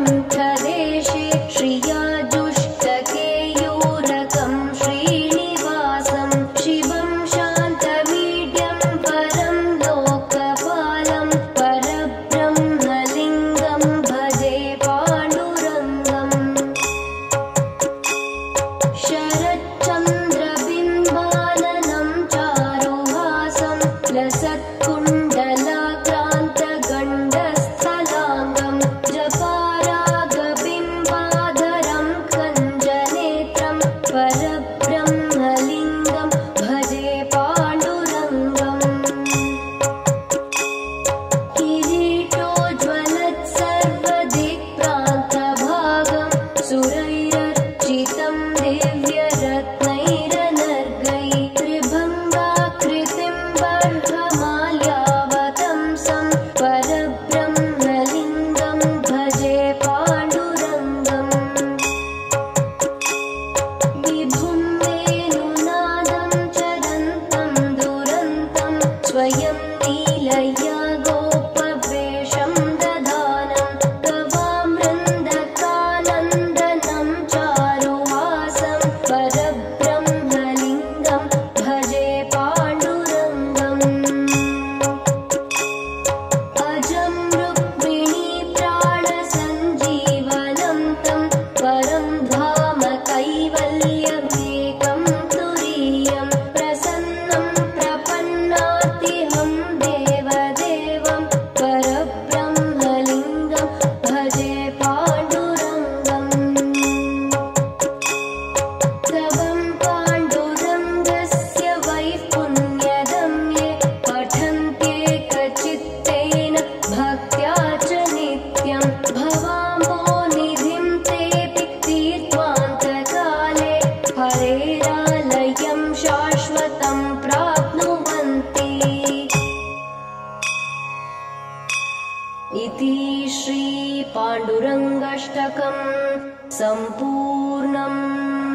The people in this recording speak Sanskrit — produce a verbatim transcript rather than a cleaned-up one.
वैकुण्ठदेशे श्रियाजुष्टकेयूरकं श्रीनिवासं शिवं शान्तमीड्यं परं लोकपालं परब्रह्मलिङ्गं भजे पाण्डुरङ्गम् शरच्चन्द्रबिम्बाननं चारुहासं लसत्कुण्डलाक्रान्तगण्डस्थलाङ्गं जपारागबिम्बाधरं खञ्जनेत्रं परब्रह्मलिङ्गं भजे पाण्डुरङ्गम् किरीटोज्ज्वलत्सर्वदिक्प्रान्तभागं सुरैरर्चितं दिव्यरत्नैरनर्गैः त्रिभङ्गाकृतिं बर्हमाल्यावतंसं परब्रह्मलिङ्गं भजे पाण्डुरङ्गम् विभुं वेणुनादं चरन्तं दुरन्तं स्वयं लीलया गोपवेषं दधानं गवामृन्दकानन्दनं चारुहासं परब्रह्मलिङ्गं भजे पाण्डुरङ्गम् अजं रुक्मिणीप्राणसञ्जीवनं तं परं धाम कैवल्यमेकं तुरीयं प्रसन्नं प्रपन्नातिहं देवदेवं परब्रह्मलिङ्गं भजे पाण्डुरङ्गम् स्तवं पाण्डुरङ्गस्य वैपुण्यदं ये पठन्त्येकचित्तेन भक्त्या च नित्यं भवाम्भोनिधिं तेऽपि तीर्त्वान्तकाले हरेरालयं शाश्वतं प्राप्नुवन्ति इति श्री पाण्डुरङ्गाष्टकं सम्पूर्णम्।